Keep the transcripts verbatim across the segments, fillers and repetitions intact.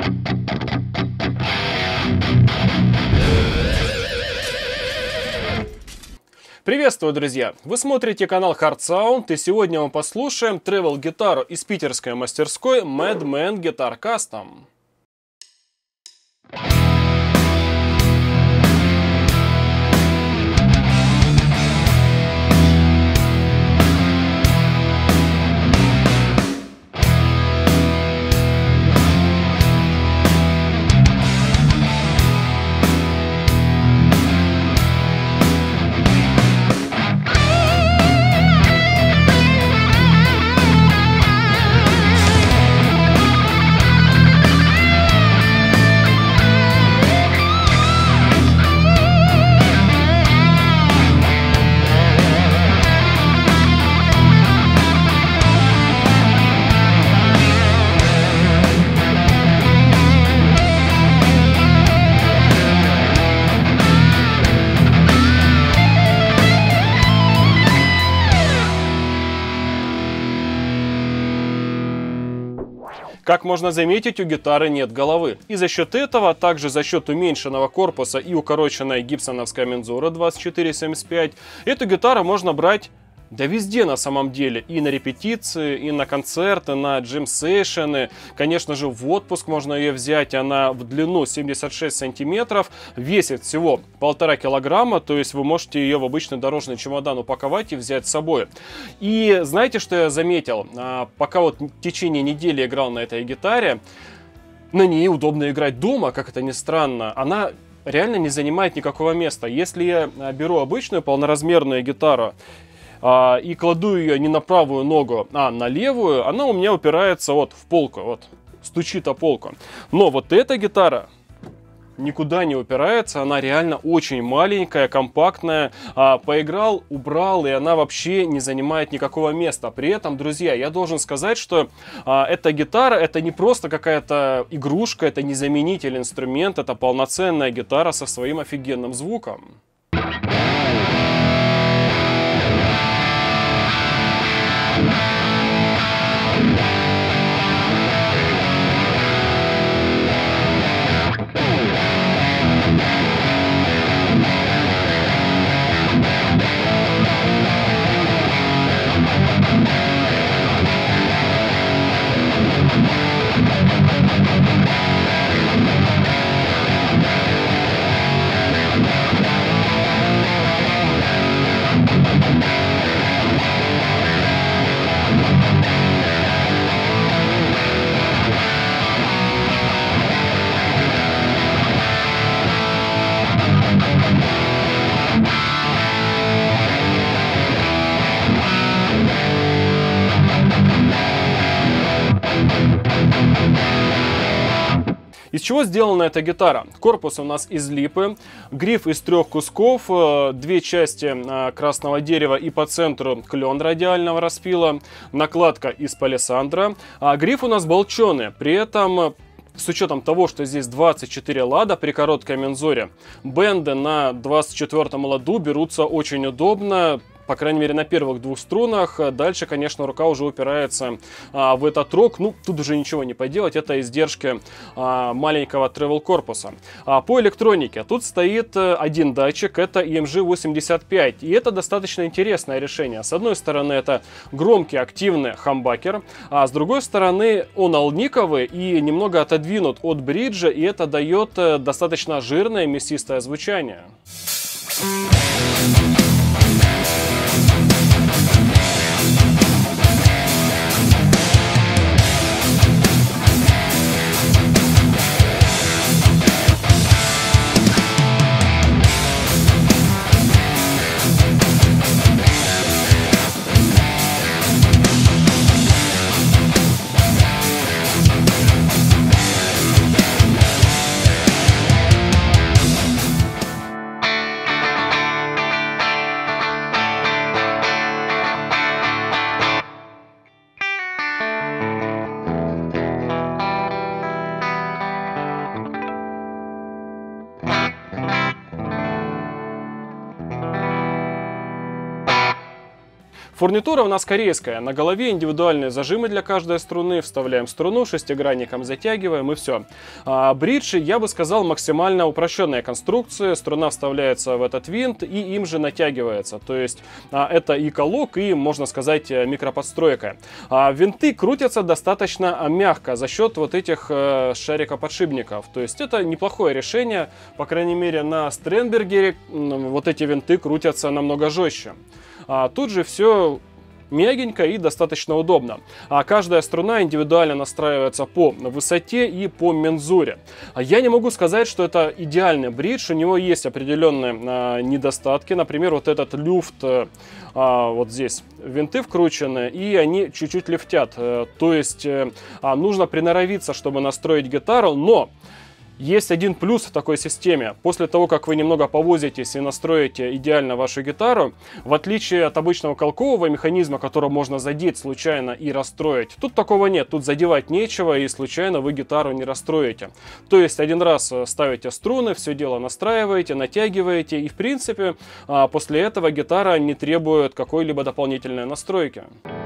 Приветствую, друзья! Вы смотрите канал Hard Sound, и сегодня мы послушаем тревел-гитару из питерской мастерской Madman Guitar Custom. Как можно заметить, у гитары нет головы. И за счет этого, а также за счет уменьшенного корпуса и укороченной гибсоновской мензуры двадцать четыре семьдесят пять, эту гитару можно брать да везде на самом деле. И на репетиции, и на концерты, на джем-сейшены. Конечно же, в отпуск можно ее взять. Она в длину семьдесят шесть сантиметров, весит всего полтора килограмма. То есть вы можете ее в обычный дорожный чемодан упаковать и взять с собой. И знаете, что я заметил? Пока вот в течение недели играл на этой гитаре, на ней удобно играть дома, как это ни странно. Она реально не занимает никакого места. Если я беру обычную полноразмерную гитару и кладу ее не на правую ногу, а на левую, она у меня упирается вот в полку, вот, стучит о полку. Но вот эта гитара никуда не упирается, она реально очень маленькая, компактная. Поиграл, убрал, и она вообще не занимает никакого места. При этом, друзья, я должен сказать, что эта гитара, это не просто какая-то игрушка, это не заменитель инструмента, это полноценная гитара со своим офигенным звуком. Из чего сделана эта гитара? Корпус у нас из липы, гриф из трех кусков, две части красного дерева и по центру клен радиального распила, накладка из палисандра, а гриф у нас болченый, при этом с учетом того, что здесь двадцать четыре лада при короткой мензуре, бенды на двадцать четвёртом ладу берутся очень удобно. По крайней мере, на первых двух струнах. Дальше, конечно, рука уже упирается а, в этот рог. Ну, тут уже ничего не поделать. Это издержки а, маленького тревел корпуса. А, по электронике. Тут стоит один датчик. Это и эм джи восемьдесят пять. И это достаточно интересное решение. С одной стороны, это громкий, активный хамбакер. А с другой стороны, он алниковый и немного отодвинут от бриджа. И это дает достаточно жирное, мясистое звучание. Фурнитура у нас корейская. На голове индивидуальные зажимы для каждой струны. Вставляем струну, шестигранником затягиваем и все. А бридж, я бы сказал, максимально упрощенная конструкция. Струна вставляется в этот винт и им же натягивается. То есть а, это и колок, и, можно сказать, микроподстройка. А винты крутятся достаточно мягко за счет вот этих э, шарикоподшипников. То есть это неплохое решение. По крайней мере, на Стенбергере вот эти винты крутятся намного жестче. А тут же все мягенько и достаточно удобно. А каждая струна индивидуально настраивается по высоте и по мензуре. Я не могу сказать, что это идеальный бридж. У него есть определенные а, недостатки. Например, вот этот люфт, а, вот здесь винты вкручены, и они чуть-чуть лифтят. То есть а, нужно приноровиться, чтобы настроить гитару, но есть один плюс в такой системе. После того, как вы немного повозитесь и настроите идеально вашу гитару, в отличие от обычного колкового механизма, который можно задеть случайно и расстроить, тут такого нет. Тут задевать нечего, и случайно вы гитару не расстроите. То есть один раз ставите струны, все дело настраиваете, натягиваете, и в принципе после этого гитара не требует какой-либо дополнительной настройки.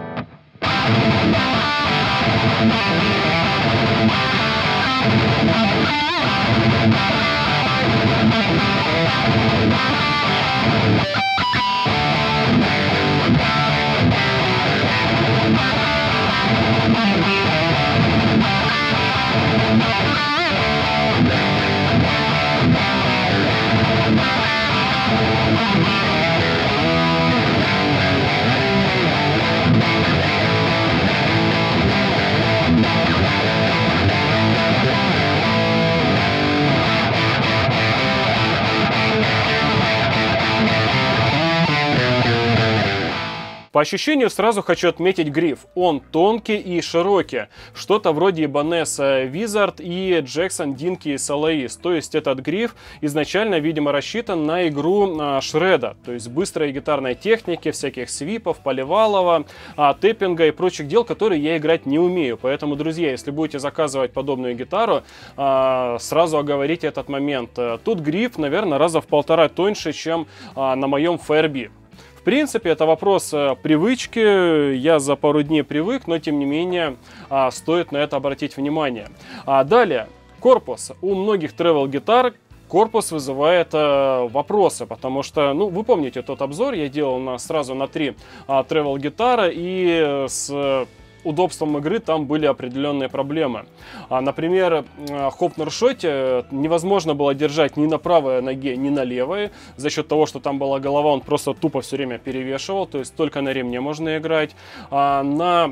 По ощущению сразу хочу отметить гриф. Он тонкий и широкий. Что-то вроде Ibanez Wizard и Jackson Dinky Soloist. То есть этот гриф изначально, видимо, рассчитан на игру а, шреда. То есть быстрой гитарной техники, всяких свипов, поливалова, а, тэппинга и прочих дел, которые я играть не умею. Поэтому, друзья, если будете заказывать подобную гитару, а, сразу оговорите этот момент. Тут гриф, наверное, раза в полтора тоньше, чем а, на моем Firebee. В принципе, это вопрос привычки, я за пару дней привык, но тем не менее стоит на это обратить внимание. А далее, корпус. У многих travel-гитар корпус вызывает вопросы, потому что, ну, вы помните тот обзор, я делал на, сразу на три travel-гитары, и с удобством игры там были определенные проблемы. А, например, хоп-норшоте невозможно было держать ни на правой ноге, ни на левой. За счет того, что там была голова, он просто тупо все время перевешивал. То есть только на ремне можно играть. А, на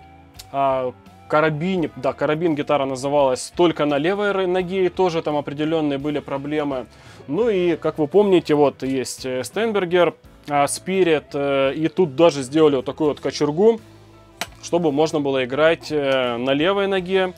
а, карабине, да, карабин гитара называлась только на левой ноге, и тоже там определенные были проблемы. Ну и, как вы помните, вот есть Steinberger, Spirit, и тут даже сделали вот такую вот кочергу, чтобы можно было играть на левой ноге,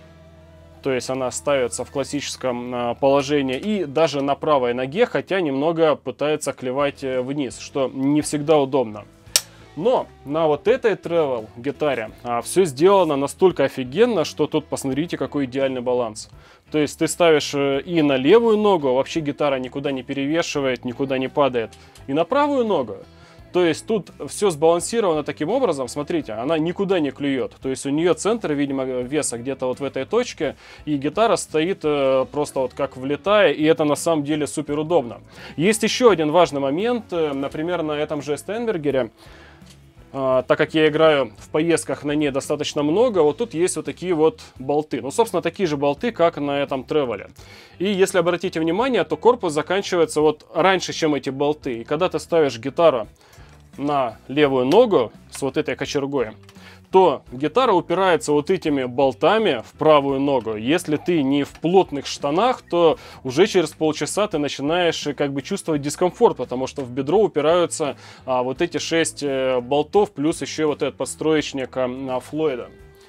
то есть она ставится в классическом положении, и даже на правой ноге, хотя немного пытается клевать вниз, что не всегда удобно. Но на вот этой travel гитаре а, все сделано настолько офигенно, что тут посмотрите, какой идеальный баланс. То есть ты ставишь и на левую ногу, вообще гитара никуда не перевешивает, никуда не падает, и на правую ногу. То есть тут все сбалансировано таким образом, смотрите, она никуда не клюет. То есть у нее центр, видимо, веса где-то вот в этой точке, и гитара стоит э, просто вот как влетая, и это на самом деле супер удобно. Есть еще один важный момент, э, например, на этом же Стенбергере, э, так как я играю в поездках на ней достаточно много, вот тут есть вот такие вот болты. Ну, собственно, такие же болты, как на этом тревеле. И если обратите внимание, то корпус заканчивается вот раньше, чем эти болты. И когда ты ставишь гитару на левую ногу с вот этой кочергой, то гитара упирается вот этими болтами в правую ногу. Если ты не в плотных штанах, то уже через полчаса ты начинаешь как бы чувствовать дискомфорт, потому что в бедро упираются а, вот эти шесть э, болтов, плюс еще вот этот подстроечник а, Флойда.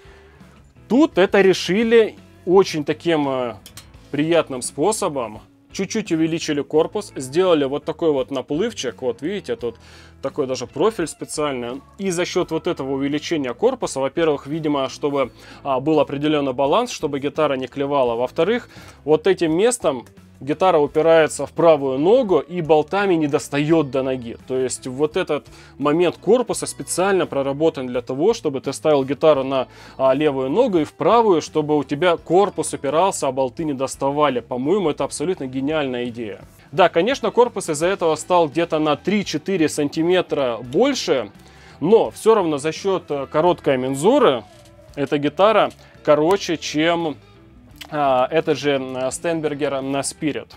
Тут это решили очень таким э, приятным способом. Чуть-чуть увеличили корпус, сделали вот такой вот наплывчик, вот видите, тут такой даже профиль специальный. И за счет вот этого увеличения корпуса, во-первых, видимо, чтобы а, был определенный баланс, чтобы гитара не клевала. Во-вторых, вот этим местом гитара упирается в правую ногу и болтами не достает до ноги. То есть вот этот момент корпуса специально проработан для того, чтобы ты ставил гитару на а, левую ногу и в правую, чтобы у тебя корпус упирался, а болты не доставали. По-моему, это абсолютно гениальная идея. Да, конечно, корпус из-за этого стал где-то на три-четыре сантиметра больше, но все равно за счет короткой мензуры эта гитара короче, чем а, этот же Steinberger на Spirit.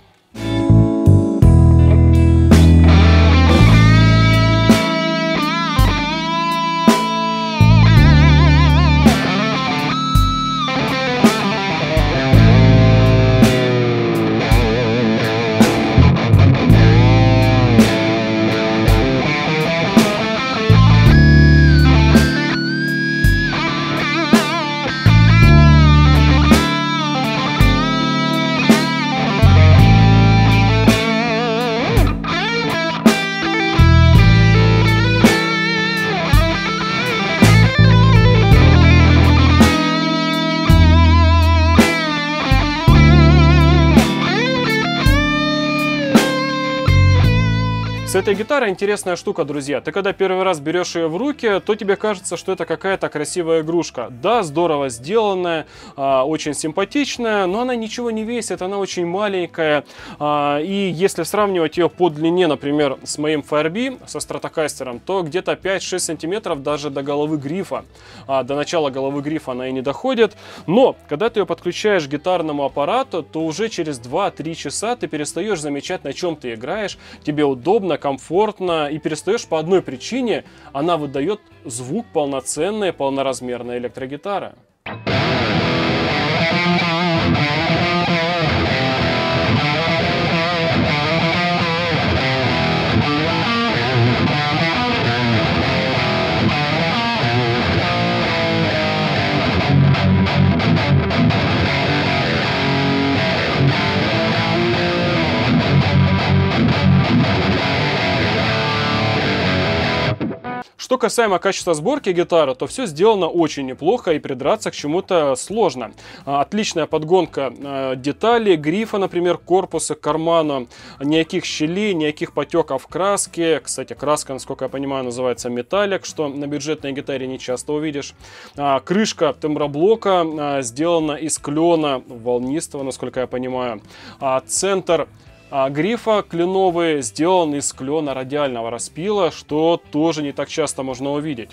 С этой гитарой интересная штука, друзья. Ты когда первый раз берешь ее в руки, то тебе кажется, что это какая-то красивая игрушка. Да, здорово сделанная, очень симпатичная, но она ничего не весит, она очень маленькая. И если сравнивать ее по длине, например, с моим Firebee, со стратокастером, то где-то пять-шесть сантиметров даже до головы грифа. До начала головы грифа она и не доходит. Но когда ты ее подключаешь к гитарному аппарату, то уже через два-три часа ты перестаешь замечать, на чем ты играешь. Тебе удобно, комфортно, и перестаешь по одной причине: она выдает звук полноценная, полноразмерная электрогитара. Что касаемо качества сборки гитары, то все сделано очень неплохо и придраться к чему-то сложно. Отличная подгонка деталей, грифа, например, корпуса к карману, никаких щелей, никаких потеков краске. Кстати, краска, насколько я понимаю, называется металлик, что на бюджетной гитаре не часто увидишь. Крышка темброблока сделана из клена волнистого, насколько я понимаю. Центр А грифа кленовый сделан из клена радиального распила, что тоже не так часто можно увидеть.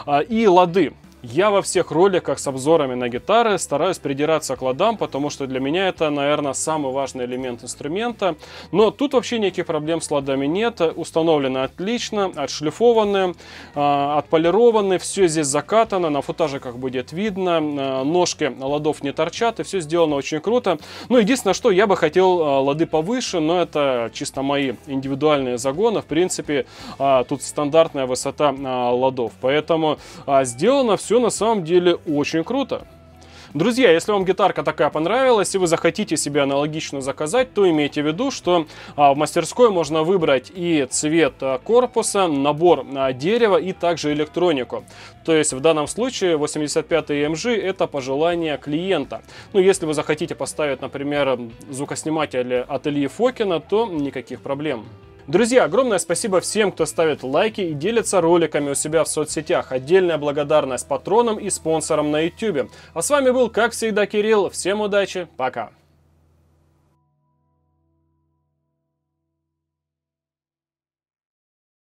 И лады. Я во всех роликах с обзорами на гитары стараюсь придираться к ладам, потому что для меня это, наверное, самый важный элемент инструмента. Но тут вообще никаких проблем с ладами нет. Установлены отлично, отшлифованы, отполированы, все здесь закатано, на футажиках будет видно, ножки ладов не торчат, и все сделано очень круто. Ну, единственное, что я бы хотел лады повыше, но это чисто мои индивидуальные загоны. В принципе, тут стандартная высота ладов, поэтому сделано все Все на самом деле очень круто. Друзья, если вам гитарка такая понравилась и вы захотите себе аналогичную заказать, то имейте в виду, что а, в мастерской можно выбрать и цвет а, корпуса, набор а, дерева и также электронику. То есть в данном случае восемьдесят пятый и эм джи это по желанию клиента. Ну, если вы захотите поставить, например, звукосниматель от Ильи Фокина, то никаких проблем. Друзья, огромное спасибо всем, кто ставит лайки и делится роликами у себя в соцсетях. Отдельная благодарность патронам и спонсорам на ютубе. А с вами был, как всегда, Кирилл. Всем удачи, пока!